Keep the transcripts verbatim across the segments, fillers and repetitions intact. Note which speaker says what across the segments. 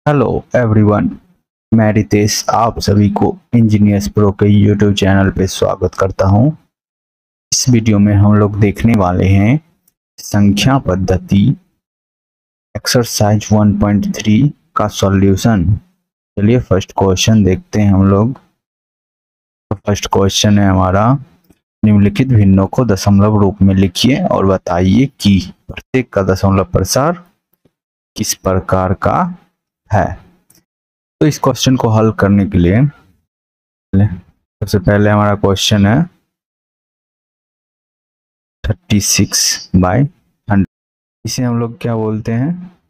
Speaker 1: Hello everyone, मैं रितेश आप सभी को इंजीनियर्स प्रो के यूट्यूब चैनल पे स्वागत करता हूं। इस वीडियो में हम लोग देखने वाले हैं संख्या पद्धति एक्सरसाइज वन पॉइंट थ्री का सॉल्यूशन। चलिए फर्स्ट क्वेश्चन देखते हैं हम लोग। तो फर्स्ट क्वेश्चन है हमारा, निम्नलिखित भिन्नों को दशमलव रूप में लिखिए और बताइए कि प्रत्येक का दशमलव प्रसार किस प्रकार का है। तो इस क्वेश्चन को हल करने के लिए सबसे पहले हमारा क्वेश्चन है थर्टी सिक्स बाई हंड्रेड। इसे हम लोग क्या बोलते हैं?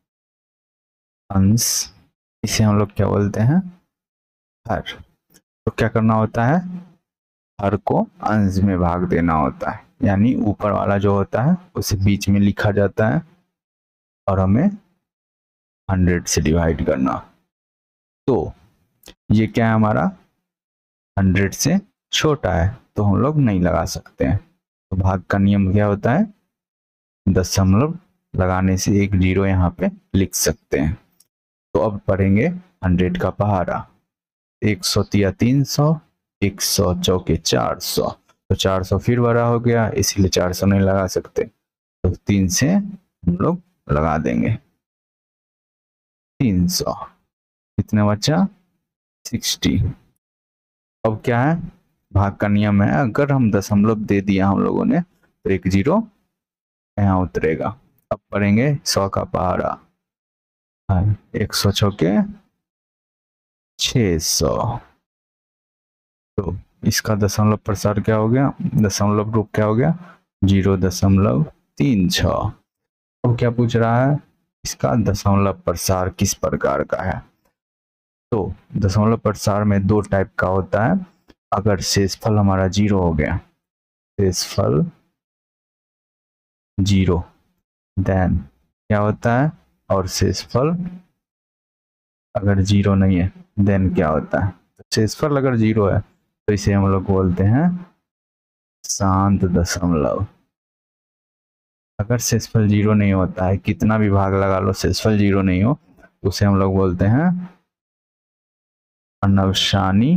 Speaker 1: अंश। इसे हम लोग क्या बोलते हैं? हर। तो क्या करना होता है? हर को अंश में भाग देना होता है, यानी ऊपर वाला जो होता है उसे बीच में लिखा जाता है और हमें हंड्रेड से डिवाइड करना। तो ये क्या है हमारा? हंड्रेड से छोटा है तो हम लोग नहीं लगा सकते हैं। तो भाग का नियम क्या होता है? दशमलव लगाने से एक जीरो यहाँ पे लिख सकते हैं। तो अब पढ़ेंगे हंड्रेड का पहाड़ा। एक सौ तिया तीन सौ, एक सौ चौके चार सौ। तो चार सौ फिर बड़ा हो गया, इसीलिए चार सौ नहीं लगा सकते, तो तीन से हम लोग लगा देंगे। तीन सौ कितना बचा? सिक्सटी। अब क्या है? भाग का नियम है, अगर हम दशमलव दे दिया हम लोगों ने तो एक जीरो यहाँ उतरेगा। अब पढ़ेंगे सौ का पहाड़ा। एक सौ चौके छह सौ। तो इसका दशमलव प्रसार क्या हो गया? दशमलव रूप क्या हो गया? जीरो दशमलव तीन छ। अब क्या पूछ रहा है? इसका दशमलव प्रसार किस प्रकार का है। तो दशमलव प्रसार में दो टाइप का होता है। अगर शेषफल हमारा जीरो हो गया, शेषफल जीरो, देन क्या होता है? और शेषफल अगर जीरो नहीं है देन क्या होता है? तो शेषफल अगर जीरो है तो इसे हम लोग बोलते हैं शांत दशमलव। अगर शेषफल जीरो नहीं होता है, कितना भी भाग लगा लो शेषफल जीरो नहीं हो, तो उसे हम लोग बोलते हैं अनवसानी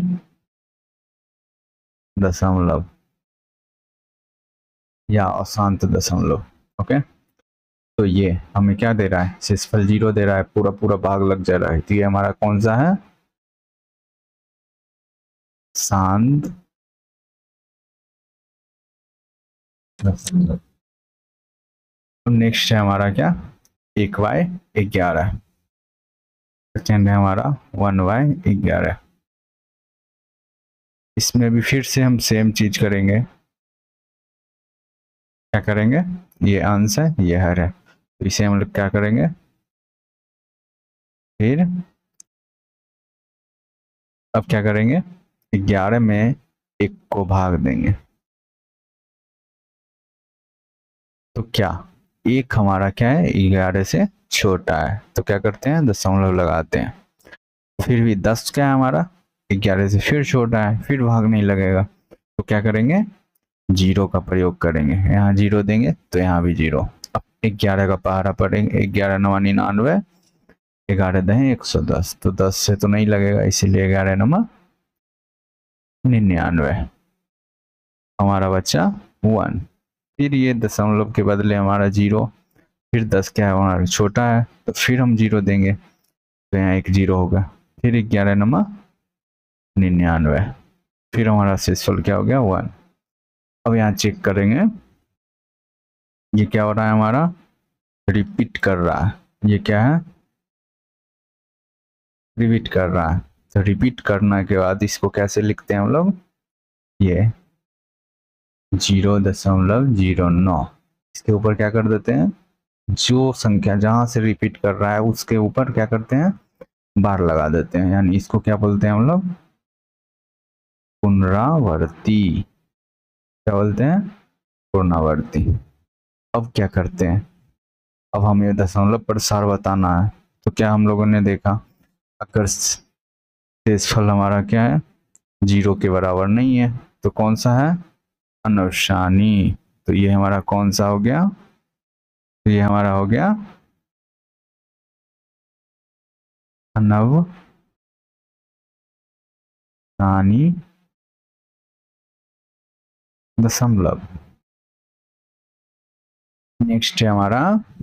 Speaker 1: दशमलव या अशांत दशमलव। ओके, तो ये हमें क्या दे रहा है? शेषफल जीरो दे रहा है, पूरा पूरा भाग लग जा रहा है, तो ये हमारा कौन सा है? शांत दशमलव। नेक्स्ट है हमारा क्या? एक बाय ग्यारह। सेकेंड है हमारा वन बाय ग्यारह। इसमें भी फिर से हम सेम चीज करेंगे। क्या करेंगे? ये अंश है, ये हर है, तो इसे हम लोग क्या करेंगे? फिर अब क्या करेंगे? ग्यारह में एक को भाग देंगे। तो क्या एक हमारा क्या है? ग्यारह से छोटा है, तो क्या करते हैं? दशमलव लगाते हैं। फिर भी दस क्या है हमारा? ग्यारह से फिर छोटा है, फिर भाग नहीं लगेगा, तो क्या करेंगे? जीरो का प्रयोग करेंगे। यहाँ जीरो देंगे तो यहाँ भी जीरो। अब ग्यारह का पहाड़ा पढ़ेंगे। ग्यारह नवा निन्यानवे, ग्यारह दहे एक सौ दस, तो दस से तो नहीं लगेगा, इसीलिए ग्यारह नमा निन्यानवे। हमारा बच्चा वन। फिर ये दशमलव के बदले हमारा जीरो, फिर दस क्या है हमारा छोटा है, तो फिर हम जीरो देंगे, तो यहाँ एक जीरो होगा। फिर ग्यारह नमा निन्यानवे, फिर हमारा शेषफल क्या हो गया? वन। अब यहाँ चेक करेंगे, ये क्या हो रहा है हमारा? रिपीट कर रहा है। ये क्या है? रिपीट कर रहा है। तो रिपीट करने के बाद इसको कैसे लिखते हैं हम लोग? ये जीरो दशमलव जीरो नौ, इसके ऊपर क्या कर देते हैं? जो संख्या जहां से रिपीट कर रहा है उसके ऊपर क्या करते हैं? बार लगा देते हैं, यानी इसको क्या बोलते हैं हम लोग? पुनरावर्ती। क्या बोलते हैं? पुनरावर्ती। अब क्या करते हैं? अब हमें दशमलव प्रसार बताना है। तो क्या हम लोगों ने देखा, अगर शेषफल हमारा क्या है? जीरो के बराबर नहीं है, तो कौन सा है? अनवसानी। तो ये हमारा कौन सा हो गया? तो ये हमारा हो गया नव स्थानी दशमलव। नेक्स्ट है हमारा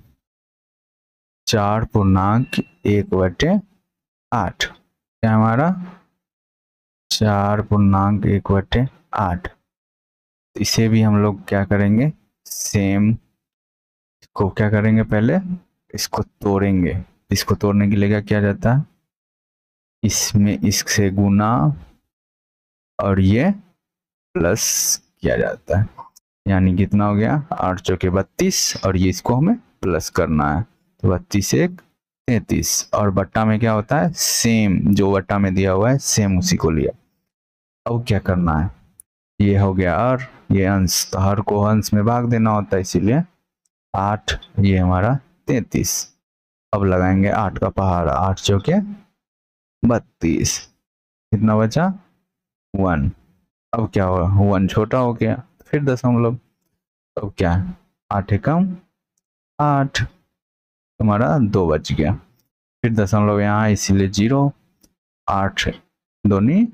Speaker 1: चार पूर्णांक एक बटे आठ। क्या हमारा चार पूर्णांक एक बटे आठ। इसे भी हम लोग क्या करेंगे, सेम को क्या करेंगे, पहले इसको तोड़ेंगे। इसको तोड़ने के लिए क्या किया जाता है, इसमें इससे गुना और ये प्लस किया जाता है। यानी कितना हो गया, आठ चौके बत्तीस, और ये इसको हमें प्लस करना है, तो बत्तीस एक तैतीस। और बट्टा में क्या होता है, सेम जो बट्टा में दिया हुआ है सेम उसी को लिया। अब क्या करना है, ये हो गया और ये अंश, तो हर को अंश में भाग देना होता है, इसीलिए आठ, ये हमारा तैतीस। अब लगाएंगे आठ का पहाड़ा, आठ चौके बत्तीस, कितना बचा वन। अब क्या होगा, वन छोटा हो गया, फिर दशमलव। अब क्या है, आठ एकम आठ, तुम्हारा दो बच गया। फिर दशमलव यहाँ इसीलिए जीरो, आठ दोनी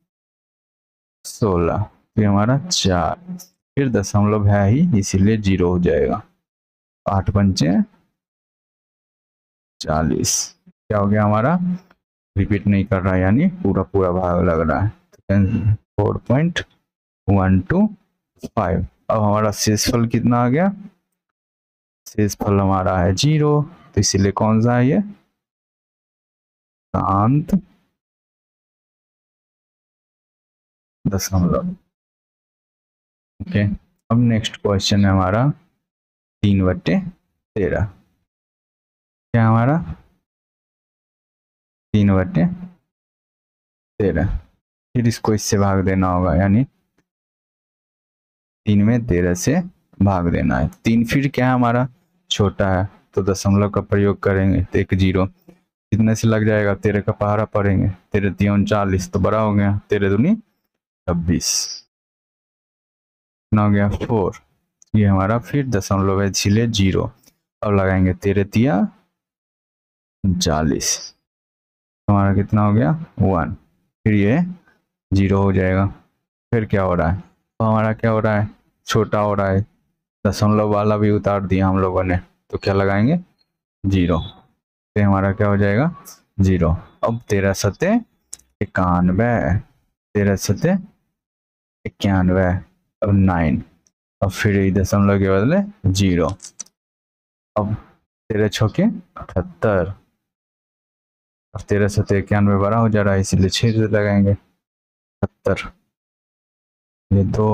Speaker 1: सोलह, फिर हमारा चार, फिर दशमलव है ही इसीलिए जीरो हो जाएगा। आठ पंचे चालीस, क्या हो गया हमारा, रिपीट नहीं कर रहा है यानी पूरा पूरा भाग लग रहा है। Four point one two five. अब हमारा शेषफल कितना आ गया, शेषफल हमारा है जीरो, तो इसीलिए कौन सा है ये, शांत दशमलव। ओके, अब नेक्स्ट क्वेश्चन है हमारा तीन बट्टे तेरह। क्या हमारा तीन बट्टे तेरह, फिर इसको इससे भाग देना होगा, यानी तीन में तेरह से भाग देना है। तीन फिर क्या है हमारा छोटा है, तो दशमलव का प्रयोग करेंगे, तो एक जीरो कितने से लग जाएगा, तेरह का पहाड़ा पढ़ेंगे, तेरह तीन उनचालीस, तो बड़ा हो गया, तेरह दूनी छब्बीस, कितना हो गया फोर। ये हमारा फिर दशमलव है इसीलिए जीरो। अब लगाएंगे तेरह तिया उनचालीस, हमारा कितना हो गया वन, फिर ये जीरो हो जाएगा। फिर क्या हो रहा है, तो हमारा क्या हो रहा है, छोटा हो रहा है, दशमलव वाला भी उतार दिया हम लोगों ने, तो क्या लगाएंगे जीरो, तो हमारा क्या हो जाएगा जीरो। अब तेरह सत्ते इक्यानवे, तेरह सत्ते इक्यानवे, अब नाइन, अब फिर दशमलव के बदले जीरो। अब तेरह छके अठहत्तर, अब तेरह सत्ते इक्यानवे बड़ा हो जा रहा है इसीलिए छह से लगाएंगे, अठहत्तर, ये दो,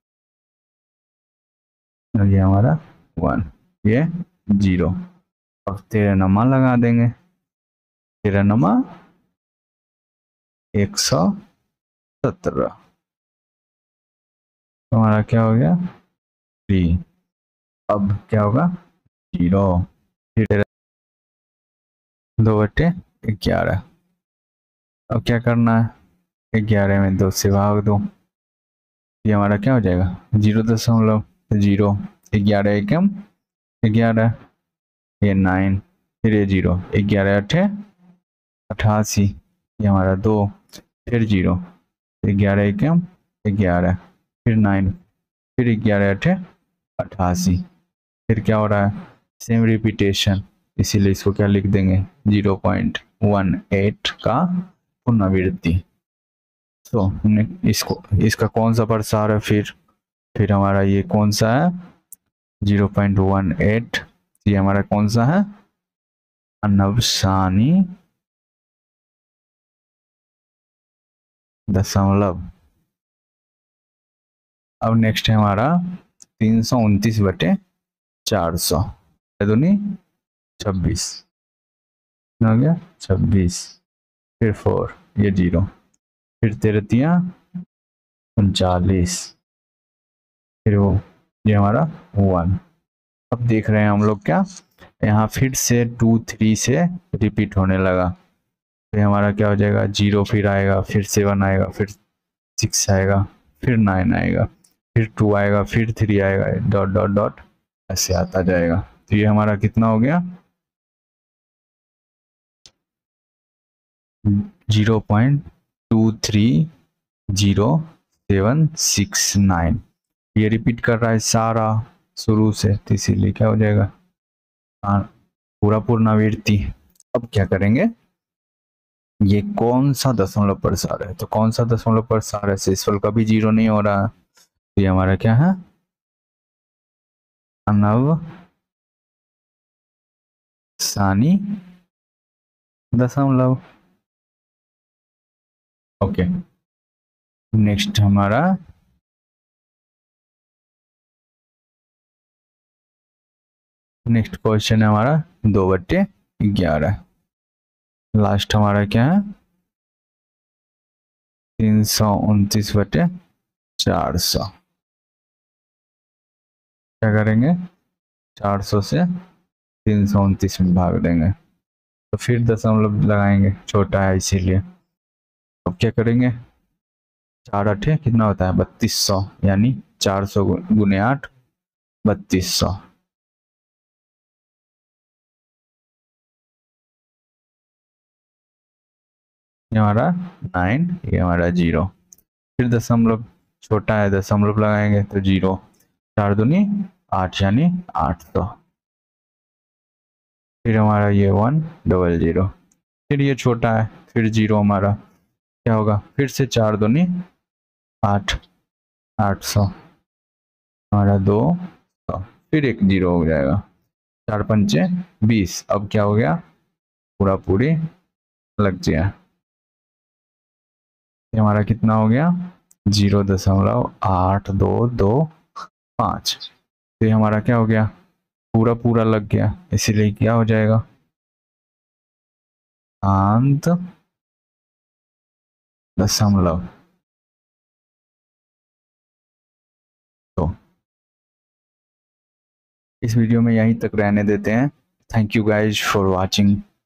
Speaker 1: ये हमारा वन, ये जीरो। अब तेरह नमा लगा देंगे, तेरह नमा एक सौ सत्रह, हमारा क्या हो गया थ्री। अब क्या होगा जीरो, फिर दो बटे ग्यारह। अब क्या करना है, ग्यारह में दो से भाग दो, ये हमारा क्या हो जाएगा जीरो दशमलव जीरो, ग्यारह एकम ग्यारह, ये नाइन, फिर ये जीरो, ग्यारह अठे अठासी, ये हमारा दो, फिर जीरो, ग्यारह एकम ग्यारह, फिर नाइन, फिर ग्यारह अठे अठासी, फिर क्या हो रहा है सेम रिपीटेशन, इसीलिए इसको क्या लिख देंगे जीरो पॉइंट वन एट का पुनरावृत्ति। तो इसको इसका कौन सा प्रसार है, फिर फिर हमारा ये कौन सा है जीरो पॉइंट वन एट, ये हमारा कौन सा है अनवसानी दशमलव। अब नेक्स्ट है हमारा तीन सौ उनतीस बटे चार सौ, दूनी छब्बीस, हो गया छब्बीस, फिर फोर, ये जीरो, फिर तेरह तिया उनचालीस, फिर वो ये हमारा वन। अब देख रहे हैं हम लोग क्या, यहाँ फिर से टू थ्री से रिपीट होने लगा, फिर हमारा क्या हो जाएगा जीरो, फिर आएगा, फिर सेवन आएगा, फिर सिक्स आएगा, फिर नाइन आएगा, फिर टू आएगा, फिर थ्री आएगा, डॉट डॉट डॉट ऐसे आता जाएगा। तो ये हमारा कितना हो गया zero point two three zero seven six nine. ये रिपीट कर रहा है सारा शुरू से, तो इसीलिए क्या हो जाएगा हाँ पूरा पूर्णावृत्ति। अब क्या करेंगे, ये कौन सा दशमलव प्रसार है, तो कौन सा दशमलव प्रसार है, शेषफल कभी जीरो नहीं हो रहा, तो ये हमारा क्या है अनव सानी दशमलव। ओके नेक्स्ट हमारा नेक्स्ट क्वेश्चन है हमारा दो बट्टे ग्यारह। लास्ट हमारा क्या है तीन सौ उनतीस बटे चार सौ। क्या करेंगे चार सौ से तीन सौ उनतीस में भाग देंगे, तो फिर दशमलव लगाएंगे, छोटा है इसीलिए। अब क्या करेंगे चार अठे कितना होता है बत्तीस सौ, यानी चार सौ गुने आठ बत्तीस सौ। ये हमारा नाइन, ये हमारा जीरो, फिर दशमलव छोटा है दशमलव लगाएंगे तो जीरो, चार दूनी आठ यानी आठ सौ। फिर हमारा ये वन डबल जीरो, फिर ये छोटा है फिर जीरो, हमारा क्या होगा फिर से चार दूनी आठ आठ सौ, हमारा दो सौ, फिर एक जीरो हो जाएगा, चार पंचे बीस। अब क्या हो गया पूरा पूरी लग गया, ये हमारा कितना हो गया जीरो दशमलव आठ दो दो पाँच। तो ये हमारा क्या हो गया पूरा पूरा लग गया, इसीलिए क्या हो जाएगा शांत दशमलव। तो इस वीडियो में यहीं तक रहने देते हैं। Thank you guys for watching.